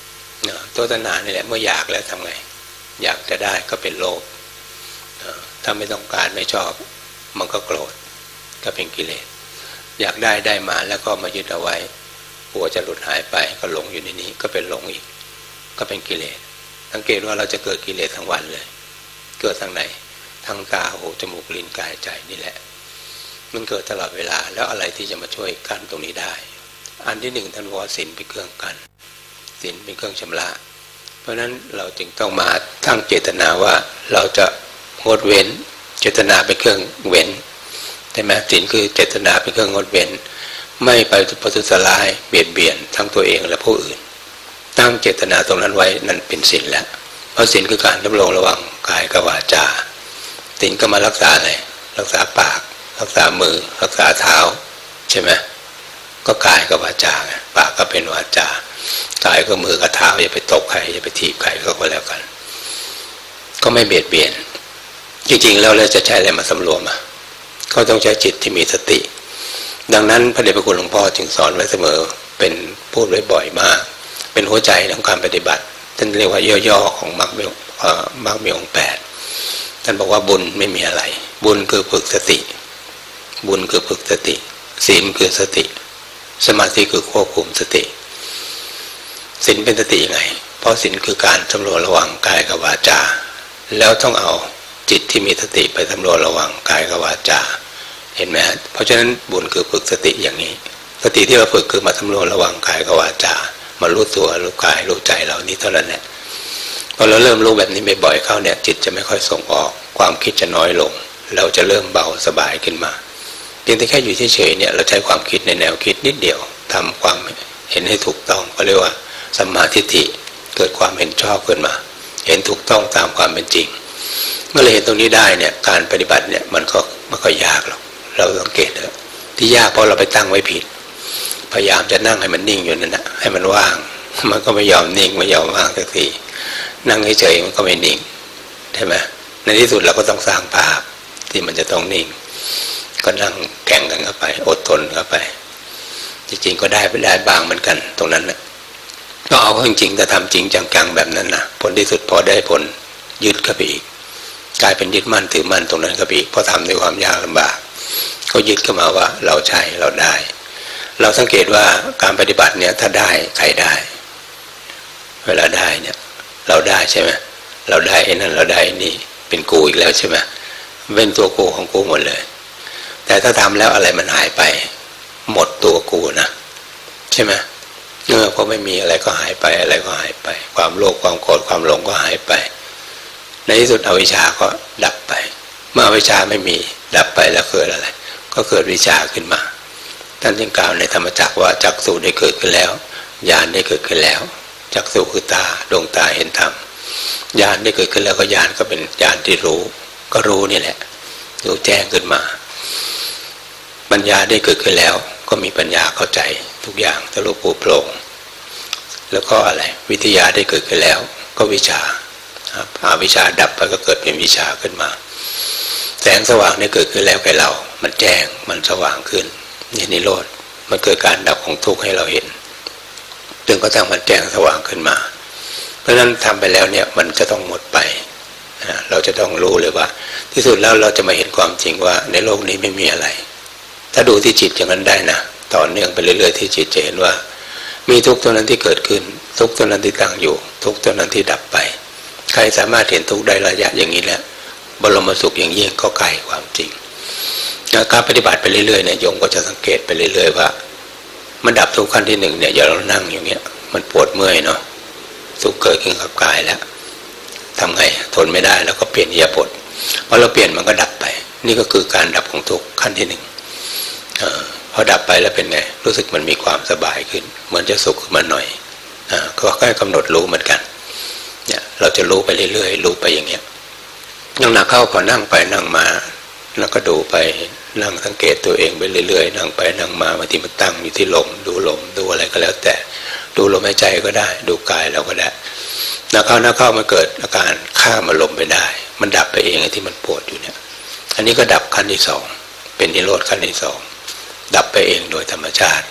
ตัวตัณหานี่แหละเมื่ออยากแล้วทำไงอยากจะได้ก็เป็นโลภถ้าไม่ต้องการไม่ชอบมันก็โกรธก็เป็นกิเลสอยากได้มาแล้วก็มายึดเอาไว้กลัวจะหลุดหายไปก็หลงอยู่ในนี้ก็เป็นหลงอีกก็เป็นกิเลสสังเกตว่าเราจะเกิดกิเลสทั้งวันเลยเกิดทางไหนทางตาหูจมูกลิ้นกายใจนี่แหละมันเกิดตลอดเวลาแล้วอะไรที่จะมาช่วยกั้นตรงนี้ได้อันที่หนึ่งท่านว่าศีลเป็นเครื่องกั้นศีลเป็นเครื่องชำระเพราะฉะนั้นเราจึงต้องมาตั้งเจตนาว่าเราจะงดเว้นเจตนาเป็นเครื่องเว้นใช่ไหมศีลคือเจตนาเป็นเครื่องงดเว้นไม่ไปประทุษร้ายเบียดเบียนทั้งตัวเองและผู้อื่นตั้งเจตนาตรงนั้นไว้นั่นเป็นศีลแล้วเพราะศีลคือการดำรงระหว่างกายกับวาจาศีลก็มารักษาอะไรรักษาปากรักษามือรักษาเท้าใช่ไหมก็กายกับวาจาปากก็เป็นวาจากายก็มือกับเท้าอย่าไปตบใครอย่าไปถีบใครก็แล้วกันก็ไม่เบียดเบียนจริงๆแล้วเราจะใช้อะไรมาสำรวมก็ต้องใช้จิตที่มีสติดังนั้นพระเดชพระคุณหลวงพ่อจึงสอนไว้เสมอเป็นพูดไว้บ่อยมากเป็นหัวใจของการปฏิบัติท่านเรียกว่าย่อๆของมรรคมีองค์8ท่านบอกว่าบุญไม่มีอะไรบุญคือฝึกสติบุญคือฝึกสติศีลคือสติสมาธิคือควบคุมสติศีลเป็นสติยังไงเพราะศีลคือการสำรวจระวังกายกับวาจาแล้วต้องเอาจิตที่มีสติไปสำรวจระวังกายกับวาจาเห็นไหมเพราะฉะนั้นบุญคือฝึกสติอย่างนี้สติที่เราฝึกคือมาสำรวจระวังกายกับวาจามารู้ตัวรู้กายรู้ใจเรานี้เท่านั้นแหละพอเราเริ่มรู้แบบนี้บ่อยๆเข้าเนี่ยจิตจะไม่ค่อยส่งออกความคิดจะน้อยลงเราจะเริ่มเบาสบายขึ้นมาเพียงแต่แค่อยู่เฉยๆเนี่ยเราใช้ความคิดในแนวคิดนิดเดียวทำความเห็นให้ถูกต้องก็เรียกว่าสัมมาทิฏฐิเกิดความเห็นชอบขึ้นมาเห็นถูกต้องตามความเป็นจริงเมื่อเราเห็นตรงนี้ได้เนี่ยการปฏิบัติเนี่ยมันก็ไม่ค่อยยากหรอกเราสังเกตนะที่ยากเพราะเราไปตั้งไว้ผิดพยายามจะนั่งให้มันนิ่งอยู่นั่นนะให้มันว่างมันก็ไม่ยอมนิ่งไม่ยอมว่างสักทีนั่งเฉยๆมันก็ไม่นิ่งใช่ไหมในที่สุดเราก็ต้องสร้างภาพที่มันจะต้องนิ่งก็นั่งแข่งกันเข้าไปอดทนเข้าไปจริงๆก็ได้บางเหมือนกันตรงนั้นนะก็เอาจริงๆแต่ทำจริงจังๆแบบนั้นนะผลที่สุดพอได้ผลยึดเข้าไปอีกกลายเป็นยึดมั่นถือมั่นตรงนั้นเข้าไปอีกพอทำด้วยความยากลำบากก็ยึดเข้ามาว่าเราใช่เราได้เราสังเกตว่าการปฏิบัติเนี่ยถ้าได้ใครได้เวลาได้เนี่ยเราได้ใช่ไหมเราได้ไอ้นั่นเราได้นี่เป็นกูอีกแล้วใช่ไหมเป็นตัวกูของกูหมดเลยแต่ถ้าทำแล้วอะไรมันหายไปหมดตัวกูนะใช่ไหมพอไม่มีอะไรก็หายไปอะไรก็หายไปความโลภความโกรธความหลงก็หายไปในที่สุดอวิชชาก็ดับไปเมื่ออวิชชาไม่มีดับไปแล้วเกิดอะไรก็เกิดวิชาขึ้นมาท่านจึงกล่าวในธรรมจักรว่าจักษุได้เกิดขึ้นแล้วญาณได้เกิดขึ้นแล้วจักษุคือตาดวงตาเห็นธรรมญาณได้เกิดขึ้นแล้วก็ญาณก็เป็นญาณที่รู้ก็รู้นี่แหละรู้แจ้งขึ้นมาปัญญาได้เกิดขึ้นแล้วก็มีปัญญาเข้าใจทุกอย่างทะลุปูโปร่งแล้วก็อะไรวิทยาได้เกิดขึ้นแล้วก็วิชาอวิชชาดับไปก็เกิดเป็นวิชาขึ้นมาแสงสว่างได้เกิดขึ้นแล้วแก่เรามันแจ้งมันสว่างขึ้นนี่นิโรธมันเกิดการดับของทุกข์ให้เราเห็นจนกระทั่งมันแจ้งสว่างขึ้นมาเพราะฉะนั้นทำไปแล้วเนี่ยมันจะต้องหมดไปเราจะต้องรู้เลยว่าที่สุดแล้วเราจะมาเห็นความจริงว่าในโลกนี้ไม่มีอะไรถ้าดูที่จิตอย่างนั้นได้นะต่อเนื่องไปเรื่อยๆที่จิตจะเห็นว่ามีทุกข์เท่านั้นที่เกิดขึ้นทุกข์เท่านั้นที่ตั้งอยู่ทุกข์เท่านั้นที่ดับไปใครสามารถเห็นทุกข์ได้ระยะอย่างนี้แหละบรมสุขอย่างยิ่งก็ใกล้ความจริงการปฏิบัติไปเรื่อยๆเนี่ยโยมก็จะสังเกตไปเรื่อยๆว่ามันดับทุกข์ขั้นที่1เนี่ยอย่าเรานั่งอย่างเงี้ยมันปวดเมื่อยเนาะทุกข์เกิดขึ้นกับกายแล้วทำไงทนไม่ได้แล้วก็เปลี่ยนอิริยาบถพอเราเปลี่ยนมันก็ดับไปนี่ก็คือการดับของทุกข์ขั้นที่1พอดับไปแล้วเป็นไงรู้สึกมันมีความสบายขึ้นเหมือนจะสุขขึ้นมาหน่อยก็แค่กำหนดรู้เหมือนกันเนี่ยเราจะรู้ไปเรื่อยๆรู้ไปอย่างเงี้ยนั่งหนักเข้าพอนั่งไปนั่งมาแล้วก็ดูไปนั่งสังเกตตัวเองไปเรื่อยๆนั่งไปนั่งมาบางทีมันตั้งอยู่ที่ลมดูอะไรก็แล้วแต่ดูลมหายใจก็ได้ดูกายเราก็ได้นักเข้ามันเกิดอาการข้ามอารมณ์ไปได้มันดับไปเองไอ้ที่มันปวดอยู่เนี่ยอันนี้ก็ดับขั้นที่2เป็นนิโรธขั้นที่2ดับไปเองโดยธรรมชาติ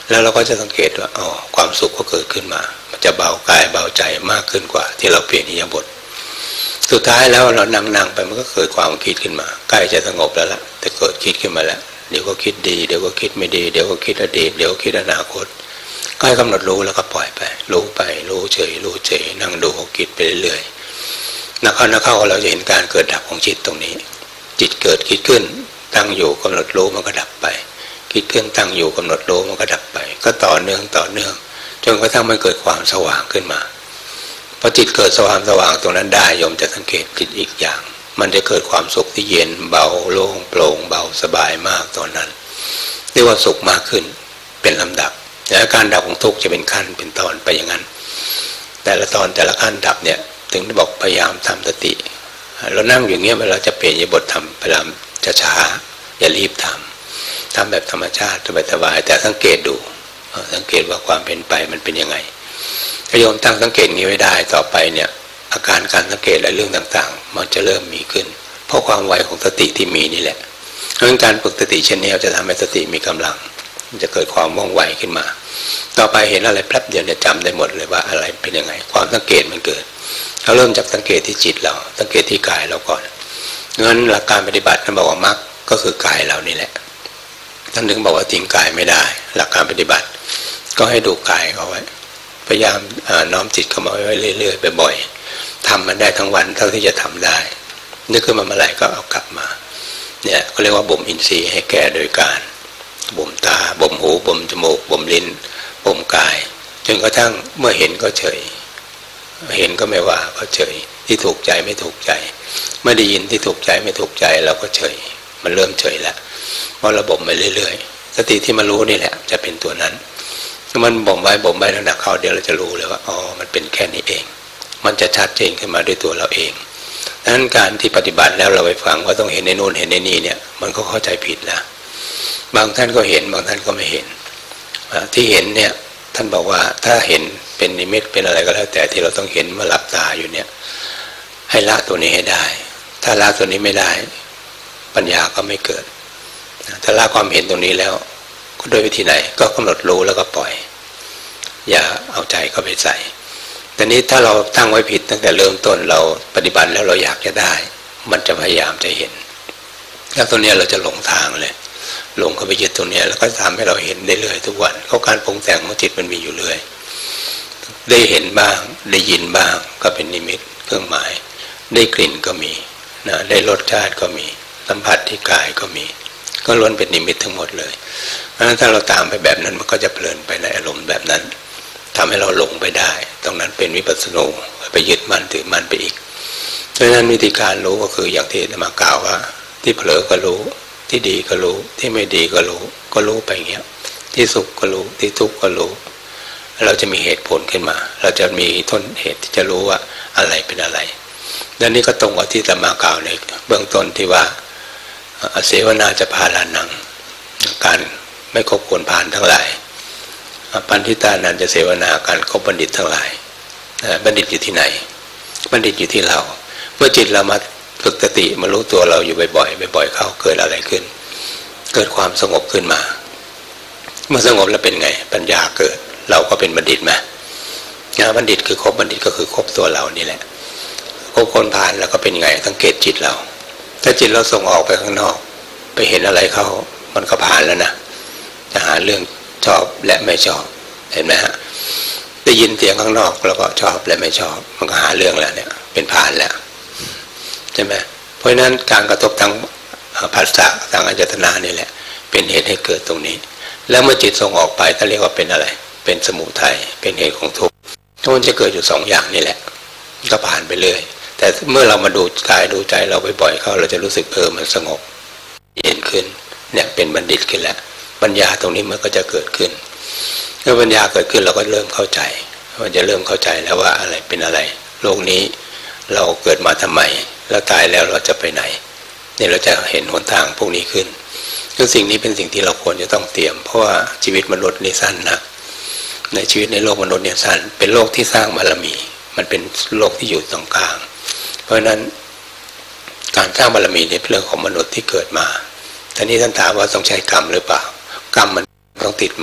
แล้วเราก็จะสังเกตว่าความสุขก็เกิดขึ้นมามันจะเบากายเบาใจมากขึ้นกว่าที่เราเปลี่ยนอิริยาบถสุดท้ายแล้วเรานั่งไปมันก็เกิดความคิดขึ้นมาใกล้จะสงบแล้วล่ะแต่เกิดคิดขึ้นมาแล้วเดี๋ยวก็คิดดีเดี๋ยวก็คิดไม่ดีเดี๋ยวก็คิดอดีตเดี๋ยวก็คิดอนาคตก็ให้กำหนดรู้แล้วก็ปล่อยไปรู้เฉยนั่งดูเขาคิดไปเรื่อยๆนักเข้าเราจะเห็นการเกิดดับของจิตตรงนี้จิตเกิดคิดขึ้นตั้งอยู่กำหนดรู้มันก็ดับไปคิดขึ้นตั้งอยู่กำหนดรู้มันก็ดับไปก็ต่อเนื่องจนกระทั่งมันเกิดความสว่างขึ้นมาพอจิตเกิดสว่างตรงนั้นได้โยมจะสังเกตจิตอีกอย่างมันจะเกิดความสุขที่เย็นเบาโล่งโปร่งเบาสบายมากตอนนั้นเรียกว่าสุขมากขึ้นเป็นลำดับและการดับของทุกข์จะเป็นขั้นเป็นตอนไปอย่างนั้นแต่ละตอนแต่ละขั้นดับเนี่ยถึงได้บอกพยายามทำสติเรานั่งอย่างเงี้ยเวลาจะเปลี่ยนอิริยาบถทำพยายามจะช้าอย่ารีบทำแบบธรรมชาติสบายๆแต่สังเกตดูสังเกตว่าความเป็นไปมันเป็นยังไงถ้าโยมตั้งสังเกตนี้ไว้ได้ต่อไปเนี่ยอาการการสังเกตและเรื่องต่างๆมันจะเริ่มมีขึ้นเพราะความไวของสติที่มีนี่แหละเพราะการฝึกสติเช่นนี้จะทำให้สติมีกำลังจะเกิดความว่องไวขึ้นมาต่อไปเห็นอะไรแป๊บเดียวเนี่ยจำได้หมดเลยว่าอะไรเป็นยังไงความสังเกตมันเกิดเราเริ่มจากสังเกตที่จิตเราสังเกตที่กายเราก่อนงั้นหลักการปฏิบัติท่านบอกว่ามรรคก็คือกายเรานี่แหละท่านถึงบอกว่าทิ้งกายไม่ได้หลักการปฏิบัติก็ให้ดูกายเขาไว้พยายามน้อมจิตเข้ามาไว้เรื่อยๆบ่อยๆทำมันได้ทั้งวันเท่าที่จะทำได้นึกขึ้นมาเมื่อไหร่ก็เอากลับมาเนี่ยเขาเรียกว่าบ่มอินทรีย์ให้แก่โดยการบ่มตาบ่มหูบ่มจมูกบ่มลิ้นบ่มกายจนกระทั่งเมื่อเห็นก็เฉยเห็นก็ไม่ว่าก็เฉยที่ถูกใจไม่ถูกใจเมื่อได้ยินที่ถูกใจไม่ถูกใจเราก็เฉยมันเริ่มเฉยแล้วเพราะระบบไปเรื่อยๆสติที่มารู้นี่แหละจะเป็นตัวนั้นมันบ่มไว้หนักเข้าเดี๋ยวเราจะรู้เลยว่ามันเป็นแค่นี้เองมันจะชัดเจนขึ้นมาด้วยตัวเราเองดังนั้นการที่ปฏิบัติแล้วเราไปฟังว่าต้องเห็นในโน่นเห็นในนี่เนี่ยมันก็เข้าใจผิดแล้วบางท่านก็เห็นบางท่านก็ไม่เห็นที่เห็นเนี่ยท่านบอกว่าถ้าเห็นเป็นนิมิตเป็นอะไรก็แล้วแต่ที่เราต้องเห็นเมื่อหลับตาอยู่เนี่ยให้ละตัวนี้ให้ได้ถ้าละตัวนี้ไม่ได้ปัญญาก็ไม่เกิดถ้าละความเห็นตรงนี้แล้วก็โดยวิธีไหนก็กำหนดรู้แล้วก็ปล่อยอย่าเอาใจเข้าไปใส่แต่นี้ถ้าเราตั้งไว้ผิดตั้งแต่เริ่มต้นเราปฏิบัติแล้วเราอยากจะได้มันจะพยายามจะเห็นแล้วตัวนี้เราจะหลงทางเลยหลงเข้าไปยึดตรงนี้แล้วก็ทำให้เราเห็นได้เรื่อยทุกวันเพราะการปรุงแต่งของจิตมันมีอยู่เรื่อยได้เห็นบ้างได้ยินบ้างก็เป็นนิมิตเครื่องหมายได้กลิ่นก็มีนะได้รสชาติก็มีสัมผัสที่กายก็มีก็ล้วนเป็นนิมิตทั้งหมดเลยเพราะฉะนั้นถ้าเราตามไปแบบนั้นมันก็จะเพลินไปในอารมณ์แบบนั้นทำให้เราหลงไปได้ตรงนั้นเป็นวิปัสสนูไปยึดมั่นถือมั่นไปอีกเพราะฉะนั้นวิธีการรู้ก็คืออย่างที่มากล่าวว่าที่เผลอก็รู้ที่ดีก็รู้ที่ไม่ดีก็รู้ไปอย่างเงี้ยที่สุขก็รู้ที่ทุกข์ก็รู้เราจะมีเหตุผลขึ้นมาเราจะมีต้นเหตุที่จะรู้ว่าอะไรเป็นอะไรดังนี้ก็ตรงกับที่มากล่าวในเบื้องต้นที่ว่าเสวนาจะพาลานังการไม่คบควรพาลทั้งหลายปัณฑิตานันจะเสวนาการคบบัณฑิตทั้งหลายบัณฑิตอยู่ที่ไหนบัณฑิตอยู่ที่เราเมื่อจิตเรามาฝึกสติมารู้ตัวเราอยู่บ่อยๆเข้าเกิดอะไรขึ้นเกิดความสงบขึ้นมาเมื่อสงบแล้วเป็นไงปัญญาเกิดเราก็เป็นบัณฑิตไหมบัณฑิตคือคบบัณฑิตก็คือคบตัวเรานี่แหละคบคนพาลแล้วก็เป็นไงสังเกตจิตเราถ้าจิตเราส่งออกไปข้างนอกไปเห็นอะไรเขามันก็ผ่านแล้วนะจะหาเรื่องชอบและไม่ชอบเห็นไหมฮะได้ยินเสียงข้างนอกแล้วก็ชอบและไม่ชอบมันก็หาเรื่องแล้วเนี่ยเป็นผ่านแล้วใช่ไหมเพราะฉะนั้นการกระทบทางผัสสะทางอายตนะนี่แหละเป็นเหตุให้เกิดตรงนี้แล้วเมื่อจิตส่งออกไปถ้าเรียกว่าเป็นอะไรเป็นสมุทัยเป็นเหตุของทุกข์มันจะเกิดอยู่สองอย่างนี่แหละก็ผ่านไปเรื่อยแต่เมื่อเรามาดูกายดูใจเราบ่อยๆเข้าเราจะรู้สึกมันสงบเย็นขึ้นเนี่ยเป็นบัณฑิตขึ้นแล้วปัญญาตรงนี้มันก็จะเกิดขึ้นเมื่อปัญญาเกิดขึ้นเราก็เริ่มเข้าใจมันจะเริ่มเข้าใจแล้วว่าอะไรเป็นอะไรโลกนี้เราเกิดมาทำไมแล้วตายแล้วเราจะไปไหนเนี่ยเราจะเห็นหนทางพวกนี้ขึ้นซึ่งสิ่งนี้เป็นสิ่งที่เราควรจะต้องเตรียมเพราะว่าชีวิตมนุษย์นี่สั้นนะในชีวิตในโลกมนุษย์เนี่ยสั้นเป็นโลกที่สร้างบารมีมันเป็นโลกที่อยู่ตรงกลางเพราะฉะนั้นการสร้างบารมีในเรื่องของมนุษย์ที่เกิดมาทีนี้ท่านถามว่าต้องใช้กรรมหรือเปล่ากรรมมันต้องติดมา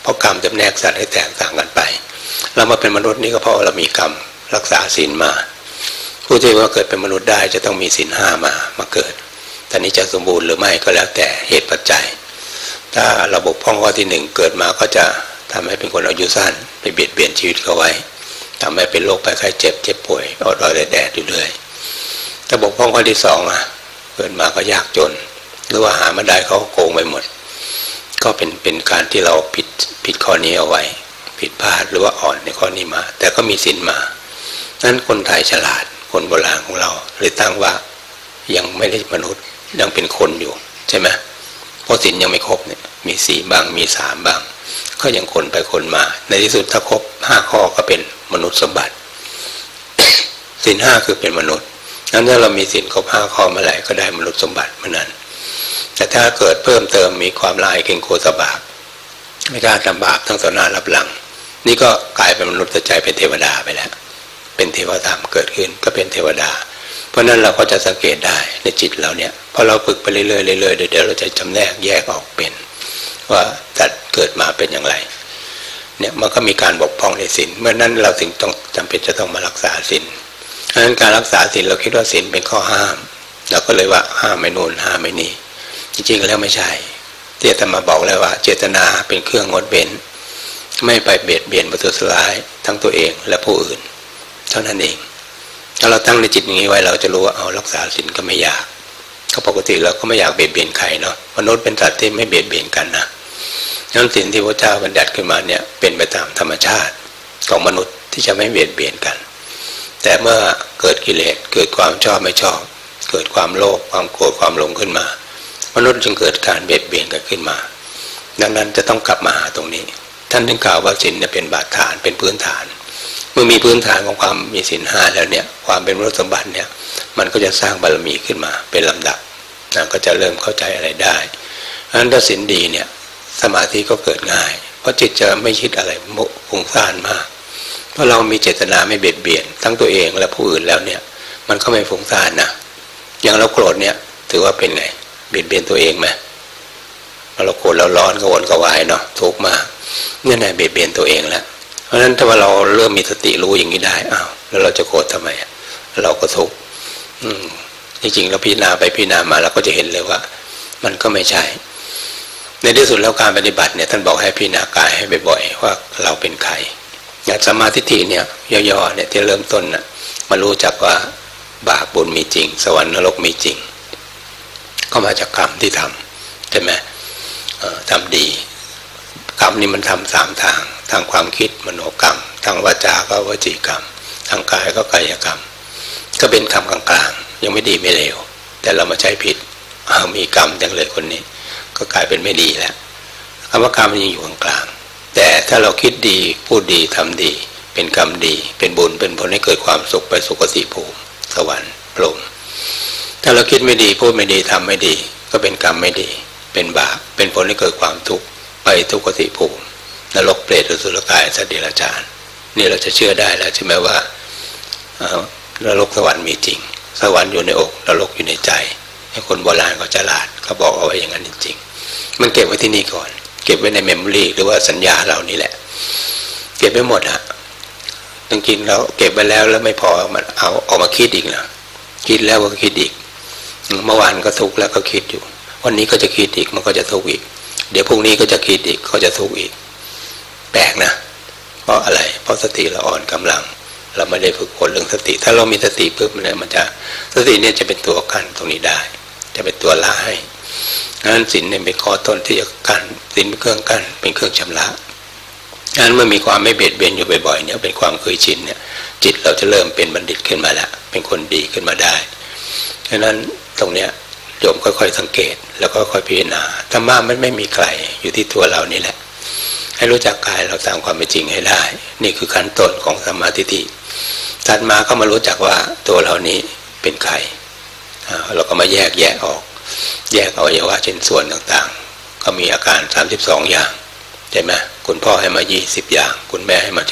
เพราะกรรมจำแนกสัตว์ให้แตกต่างกันไปเรามาเป็นมนุษย์นี่ก็เพราะเรามีกรรมรักษาศีลมาผู้ที่ว่าเกิดเป็นมนุษย์ได้จะต้องมีศีลห้ามาเกิดแต่นี้จะสมบูรณ์หรือไม่ก็แล้วแต่เหตุปัจจัยถ้าระบบพ้องข้อที่หนึ่งเกิดมาก็จะทำให้เป็นคนอายุสั้นไปเบียดเบียนชีวิตเขาไว้ทำให้เป็นโรคภัยไข้เจ็บป่วยอดแดดอยู่เรื่อยระบบพ้องข้อที่สองเกิดมาก็ยากจนหรือว่าหามาได้เขาโกงไปหมดก็เป็นการที่เราผิดข้อนี้เอาไว้ผิดพลาดหรือว่าอ่อนในข้อนี้มาแต่ก็มีศีลมานั้นคนไทยฉลาดคนโบราณของเราเลยตั้งว่ายังไม่ได้มนุษย์ยังเป็นคนอยู่ใช่ไหมเพราะศีลยังไม่ครบเนี่ยมี4บ้างมี3บ้างก็ยังคนไปคนมาในที่สุดถ้าครบ5ข้อก็เป็นมนุษย์สมบัติ ศีล5คือเป็นมนุษย์นั้นถ้าเรามีศีลครบ5ข้อเมื่อไหร่ก็ได้มนุษย์สมบัติเมื่อนั้นแต่ถ้าเกิดเพิ่มเติมมีความลายเกรงโกรธบาปไม่กล้าทำบาปทั้งต่อหน้ารับหลังนี่ก็กลายเป็นมนุษย์ใจเป็นเทวดาไปแล้วเป็นเทวธรรมเกิดขึ้นก็เป็นเทวดาเพราะนั้นเราก็จะสังเกตได้ในจิตเราเนี่ยพอเราฝึกไปเรื่อยๆเดี๋ยวเราจะจำแนกแยกออกเป็นว่าสัตว์เกิดมาเป็นอย่างไรเนี่ยมันก็มีการบกพร่องในศีลเมื่อนั้นเราถึงต้องจำเป็นจะต้องมารักษาศีลเพราะฉะนั้นการรักษาศีลเราคิดว่าศีลเป็นข้อห้ามเราก็เลยว่าห้ามไม่นู่นห้ามไม่นี่จริงๆแล้วไม่ใช่ที่อาตมาบอกแล้วว่าเจตนาเป็นเครื่องงดเว้นไม่ไปเบียดเบียนประทุษร้ายทั้งตัวเองและผู้อื่นเท่านั้นเองถ้าเราตั้งในจิตอย่างนี้ไว้เราจะรู้ว่าเอารักษาศีลก็ไม่ยากก็ปกติเราก็ไม่อยากเบียดเบียนใครเนาะมนุษย์เป็นสัตว์ที่ไม่เบียดเบียนกันนะนั้นศีลที่พระเจ้าบัญญัติขึ้นมาเนี่ยเป็นไปตามธรรมชาติของมนุษย์ที่จะไม่เบียดเบียนกันแต่เมื่อเกิดกิเลสเกิดความชอบไม่ชอบเกิดความโลภความโกรธความหลงขึ้นมามนุษย์จึงเกิดการเบียดเบียนกันขึ้นมาดังนั้นจะต้องกลับมาหาตรงนี้ท่านถึงกล่าวว่าศีลเนี่ยเป็นบาดฐานเป็นพื้นฐานเมื่อมีพื้นฐานของความมีศีลห้าแล้วเนี่ยความเป็นมนุษย์สมบัติเนี่ยมันก็จะสร้างบารมีขึ้นมาเป็นลำดับก็จะเริ่มเข้าใจอะไรได้เพราะฉะนั้นถ้าศีลดีเนี่ยสมาธิก็เกิดง่ายเพราะจิตจะไม่คิดอะไรฟุ้งซ่านมากเพราะเรามีเจตนาไม่เบียดเบียนทั้งตัวเองและผู้อื่นแล้วเนี่ยมันก็ไม่ฟุ้งซ่านนะอย่างเราโกรธเนี่ยถือว่าเป็นไงเบียดเบียนตัวเองไหมเราโกรธเราร้อนกระวนกระวายเนาะทุกข์มากเนี่ยนะเบียดเบียนตัวเองแล้วเพราะฉะนั้นถ้าว่าเราเริ่มมีสติรู้อย่างนี้ได้อ้าวแล้วเราจะโกรธทำไมเราก็ทุกข์จริงๆเราพิจารณาไปพิจารณามาเราก็จะเห็นเลยว่ามันก็ไม่ใช่ในที่สุดแล้วการปฏิบัติเนี่ยท่านบอกให้พิจารณากายให้บ่อยๆว่าเราเป็นใครอย่างสัมมาทิฏฐิเนี่ยย่อๆเนี่ยที่เริ่มต้นน่ะมารู้จักว่าบาปบุญมีจริงสวรรค์นรกมีจริงก็มาจากกรรมที่ทำใช่ไหมทำดีกรรมนี่มันทำ3ทางความคิดมโนกรรมทางวาจาก็วจีกรรมทางกายก็กายกรรมก็เป็นกรรมกลางๆยังไม่ดีไม่เลวแต่เรามาใช้ผิดมีกรรมจังเลยคนนี้ก็กลายเป็นไม่ดีแล้วคำว่ากรรมมันยังอยู่กลางๆแต่ถ้าเราคิดดีพูดดีทำดีเป็นกรรมดีเป็นบุญเป็นผลให้เกิดความสุขไปสุคติภูมิสวรรค์พรหมถ้าเราคิดไม่ดีพูดไม่ดีทำไม่ดีก็เป็นกรรมไม่ดีเป็นบาปเป็นผลให้เกิดความทุกข์ไปทุกขติภูมินรกเปรตอสุรกายสัตว์เดรัจฉานนี่เราจะเชื่อได้แล้วใช่ไหมว่านรกสวรรค์มีจริงสวรรค์อยู่ในอกนรกอยู่ในใจให้คนโบราณเขาฉลาดเขาบอกเอาไว้อย่างนั้นจริงๆมันเก็บไว้ที่นี่ก่อนเก็บไว้ในเมมโมรีหรือว่าสัญญาเรานี่แหละเก็บไว้หมดจริงๆเราเก็บไว้แล้วไม่พอมันเอาออกมาคิดอีกนะคิดแล้วก็คิดอีกเมื่อวานก็ทุกข์แล้วก็คิดอยู่วันนี้ก็จะคิดอีกมันก็จะทุกข์อีกเดี๋ยวพรุ่งนี้ก็จะคิดอีกก็จะทุกข์อีกแปลกนะเพราะอะไรเพราะสติเราอ่อนกำลังเราไม่ได้ฝึกฝนเรื่องสติถ้าเรามีสติปุ๊บมันจะสติเนี่ยจะเป็นตัวกั้นตรงนี้ได้จะเป็นตัวละให้นั้นศีลเนี่ยเป็นข้อต้นที่จะกั้นศีลเป็นเครื่องกั้นเป็นเครื่องชำระนั้นเมื่อมีความไม่เบียดเบียนอยู่บ่อยๆเนี่ยเป็นความเคยชินเนี่ยจิตเราจะเริ่มเป็นบัณฑิตขึ้นมาแล้วเป็นคนดีขึ้นมาได้ฉะนั้นตรงเนี้ยโยมค่อยๆสังเกตแล้วก็ค่อยพิจารณาธรรมะมันไม่มีใครอยู่ที่ตัวเรานี่แหละให้รู้จักกายเราตามความเป็นจริงให้ได้นี่คือขั้นต้นของสัมมาทิฏฐิถัดมาก็มารู้จักว่าตัวเรานี้เป็นใครเราก็มาแยกแยะออกแยกอวัยวะชิ้นส่วนต่างๆก็มีอาการ32อย่างใช่ไหมคุณพ่อให้มา20อย่างคุณแม่ให้มา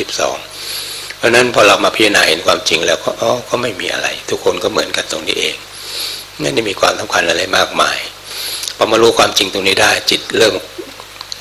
12เพราะนั้นพอเรามาพิจารณาเห็นความจริงแล้วก็ไม่มีอะไรทุกคนก็เหมือนกันตรงนี้เองไม่ได้มีความสำคัญอะไรมากมายพอมารู้ความจริงตรงนี้ได้จิตเริ่ม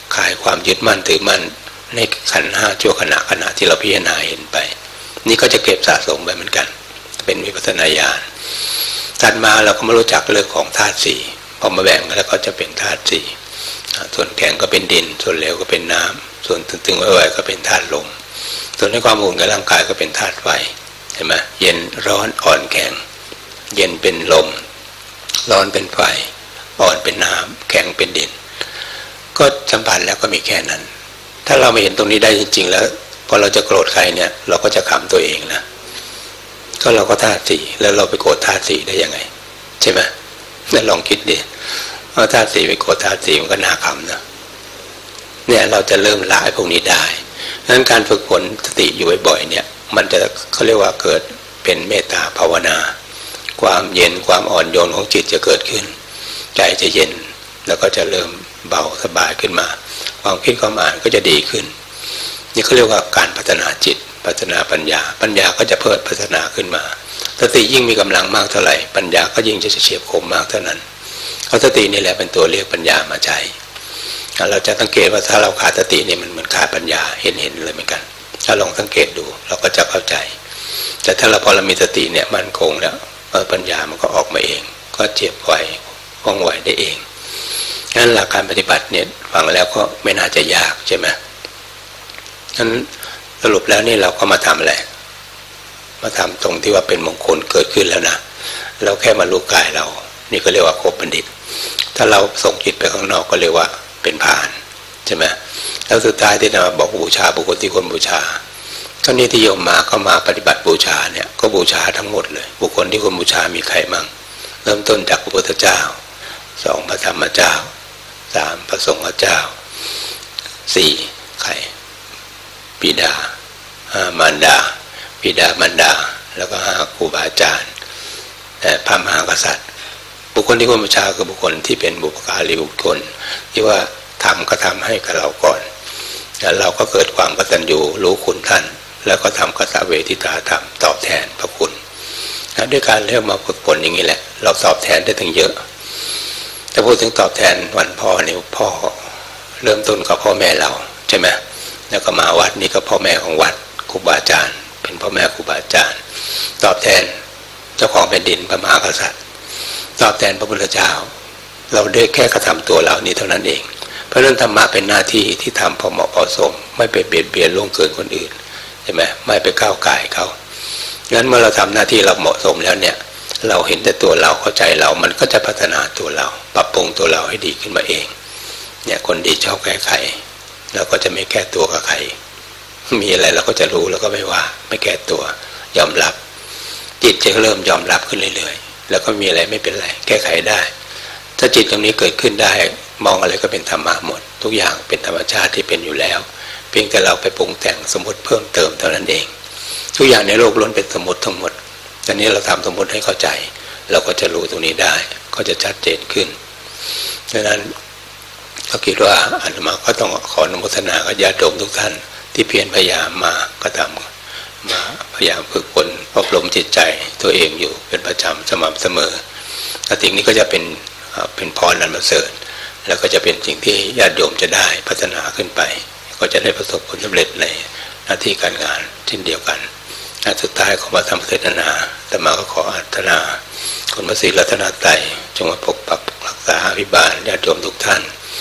คลายความยึดมั่นถือมั่นในขันธ์ห้าชั่วขณะที่เราพิจารณาเห็นไปนี่ก็จะเก็บสะสมไปเหมือนกันเป็นวิปัสสนาญาณถัดมาเราก็มารู้จักเรื่องของธาตุสี่พอมาแบ่งแล้วก็จะเป็นธาตุสี่ส่วนแข็งก็เป็นดินส่วนเหลวก็เป็นน้ำส่วนตึงๆไว้ๆก็เป็นธาตุลมส่วนในความอุ่นกับร่างกายก็เป็นธาตุไฟเห็นไหมเย็นร้อนอ่อนแข็งเย็นเป็นลมร้อนเป็นไฟอ่อนเป็นน้ำแข็งเป็นดินก็สัมผัสแล้วก็มีแค่นั้นถ้าเราไม่เห็นตรงนี้ได้จริงๆแล้วพอเราจะโกรธใครเนี่ยเราก็จะขำตัวเองนะก็เราก็ธาตุสี่แล้วเราไปโกรธธาตุสี่ได้ยังไงใช่ไหมแล้วลองคิดดิว่าธาตุสี่ไปโกรธธาตุสี่มันก็น่าขำนะเนี่ยเราจะเริ่มละไอ้พวกนี้ได้ดังนั้นการฝึกฝนสติอยู่บ่อยๆเนี่ยมันจะเขาเรียกว่าเกิดเป็นเมตตาภาวนาความเย็นความอ่อนโยนของจิตจะเกิดขึ้นใจจะเย็นแล้วก็จะเริ่มเบาสบายขึ้นมาความคิดความอ่านก็จะดีขึ้นนี่เขาเรียกว่าการพัฒนาจิตพัฒนาปัญญาก็จะเพิ่มพัฒนาขึ้นมาสติยิ่งมีกำลังมากเท่าไหร่ปัญญาก็ยิ่งจะเฉียบคมมากเท่านั้นเพราะสตินี่แหละเป็นตัวเรียกปัญญามาใช้เราจะสังเกตว่าถ้าเราขาดสตินี่มันเหมือนขาดปัญญาเห็นเลยเหมือนกันถ้าลองสังเกตดูเราก็จะเข้าใจแต่ถ้าเราพอเรามีสติเนี่ยมั่นคงแล้วปัญญามันก็ออกมาเองก็เจ็บไหวว่องไวได้เองงั้นหลักการปฏิบัติเนี่ยฟังแล้วก็ไม่น่าจะยากใช่ไหมงั้นสรุปแล้วนี่เราก็มาทำอะไรมาทำตรงที่ว่าเป็นมงคลเกิดขึ้นแล้วนะเราแค่มารู้กายเรานี่ก็เรียกว่าครบบัณฑิตถ้าเราส่งจิตไปข้างนอกก็เรียกว่าเป็นพานใช่ไหมแล้วสุดท้ายที่เราบอกบูชาบุคคลที่ควรบูชาก็นี่ที่โยมมาก็มาปฏิบัติบูชาเนี่ยก็บูชาทั้งหมดเลยบุคคลที่ควรบูชามีใครมั่งเริ่มต้นจากพระพุทธเจ้า2พระธรรมเจ้า3พระสงฆ์เจ้า4ใครบิดามารดาบิดามารดาแล้วก็5ครูบาอาจารย์พระมหากษัตริย์บุคคลที่ควรบูชาคือบุคคลที่เป็นบุพการีบุคคลที่ว่าทำก็ทำให้กับเราก่อนแล้วเราก็เกิดความกตัญญูรู้คุณท่านแล้วก็ทำกตเวทิตาธรรมตอบแทนพระคุณด้วยการเริ่มมาฝึกฝนอย่างนี้แหละเราตอบแทนได้ถึงเยอะถ้าพูดถึงตอบแทนวันพ่อเนี่ยพ่อเริ่มต้นกับพ่อแม่เราใช่ไหมแล้วก็มาวัดนี่ก็พ่อแม่ของวัดครูบาอาจารย์เป็นพ่อแม่ครูบาอาจารย์ตอบแทนเจ้าของแผ่นดินพระมหากษัตริย์ตอบแทนพระพุทธเจ้าเราได้แค่กระทำตัวเรานี่เท่านั้นเองเพราะฉะนั้นธรรมะเป็นหน้าที่ที่ทำพอเหมาะพอสมไม่ไปเบียดเบียนล่วงเกินคนอื่นใช่ไหมไม่ไปก้าวก่ายเขางั้นเมื่อเราทำหน้าที่เราเหมาะสมแล้วเนี่ยเราเห็นแต่ตัวเราเข้าใจเรามันก็จะพัฒนาตัวเราปรับปรุงตัวเราให้ดีขึ้นมาเองเนี่ยคนดีชอบแก้ไขเราก็จะไม่แก้ตัวกับใครมีอะไรเราก็จะรู้แล้วก็ไม่ว่าไม่แก้ตัวยอมรับจิตจะเริ่มยอมรับขึ้นเรื่อยๆแล้วก็มีอะไรไม่เป็นไรแก้ไขได้ถ้าจิตตรงนี้เกิดขึ้นได้มองอะไรก็เป็นธรรมะหมดทุกอย่างเป็นธรรมชาติที่เป็นอยู่แล้วเพียงแต่เราไปปรุงแต่งสมมติเพิ่มเติมเท่านั้นเองทุกอย่างในโลกล้วนเป็นสมมติทั้งหมดตอนนี้เราทำสมมติให้เข้าใจเราก็จะรู้ตรงนี้ได้ก็จะชัดเจนขึ้นดังนั้นก็คิดว่าอาตมาก็ต้องขออนุโมทนากับญาติโยมทุกท่านที่เพียรพยายามมากระทำมาพยายามฝึกฝนอบรมจิตใจตัวเองอยู่เป็นประจำสม่ำเสมอสิ่งนี้ก็จะเป็นพรอันประเสริฐแล้วก็จะเป็นสิ่งที่ญาติโยมจะได้พัฒนาขึ้นไปก็จะได้ประสบผลสำเร็จในหน้าที่การงานเช่นเดียวกันสุดท้ายขอมาทำเทศนาแต่มาก็ขออาราธนาคุณพระศรีรัตนตรัยจงมาปกปักรักษาอภิบาลญาติโยมทุกท่าน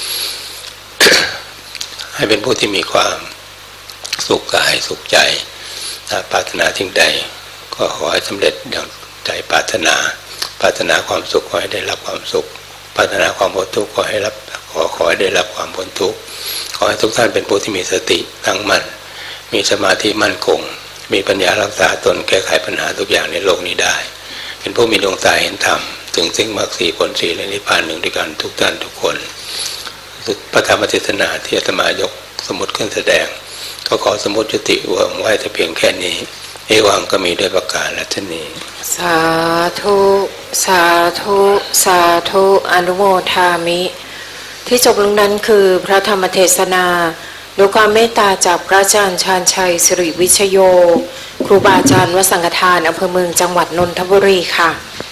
ให้เป็นผู้ที่มีความสุขกายสุขใจปรารถนาทิ้งใดก็ขอให้สำเร็จดังใจปรารถนาความสุขขอให้ได้รับความสุขปรารถนาความพ้นทุกข์ขอให้ได้รับความพ้นทุกข์ขอให้ทุกท่านเป็นผู้ที่มีสติตั้งมั่นมีสมาธิมั่นคงมีปัญญารักษาตนแก้ไขปัญหาทุกอย่างในโลกนี้ได้เป็นผู้มีดวงตาเห็นธรรมถึงซึ่งมรรค4ผล4และนิพพาน1ด้วยกันทุกท่านทุกคนพระธรรมเทศนาที่อาตมายกสมมุติขึ้นแสดงก็ขอสมมุติจุติไว้แต่เพียงแค่นี้เอวังก็มีด้วยประการฉะนี้สาธุสาธุสาธุอนุโมทามิที่จบลงนั้นคือพระธรรมเทศนาด้วยความเมตตาจากพระอาจารย์ชาญชัยสิริวิชโยครูบาอาจารย์วัดสังฆทานอำเภอเมืองจังหวัดนนทบุรีค่ะ